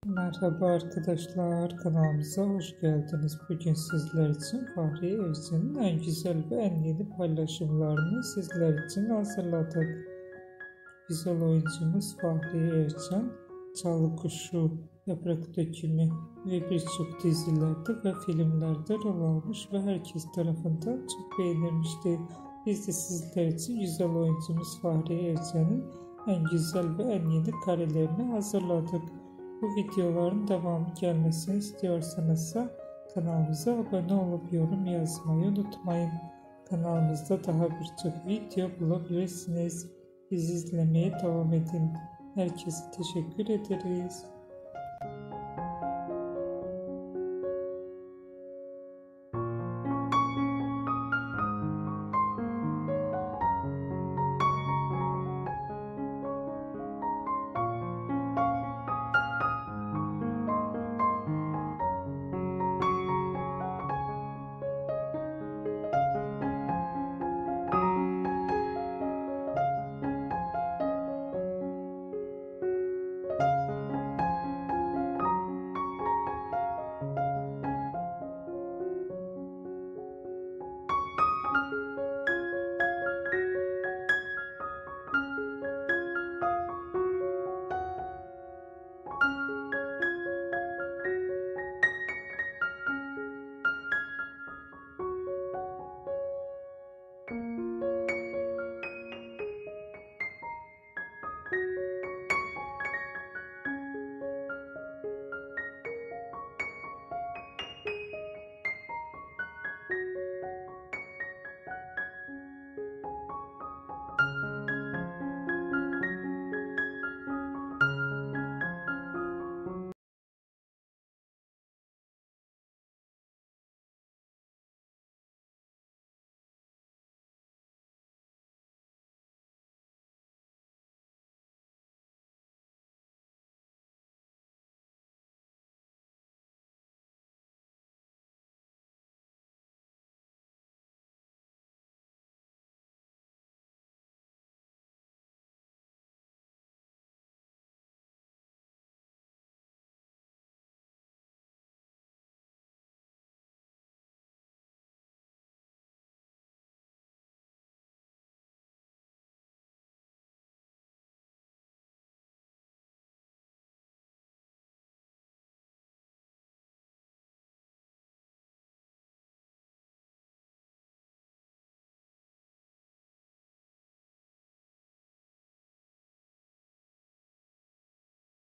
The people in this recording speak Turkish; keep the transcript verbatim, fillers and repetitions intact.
Merhaba arkadaşlar, kanalımıza hoş geldiniz. Bugün sizler için Fahriye Evcen'in en güzel ve en yeni paylaşımlarını sizler için hazırladık. Güzel oyuncumuz Fahriye Evcen, Çalı Kuşu, Yaprak Dökümü ve birçok dizilerde ve filmlerde rol almış ve herkes tarafından çok beğenilmişti. Biz de sizler için güzel oyuncumuz Fahriye Evcen'in en güzel ve en yeni karelerini hazırladık. Bu videoların devamı gelmesini istiyorsanız kanalımıza abone olup yorum yazmayı unutmayın. Kanalımızda daha birçok video bulabilirsiniz. Bizi izlemeye devam edin. Herkese teşekkür ederiz.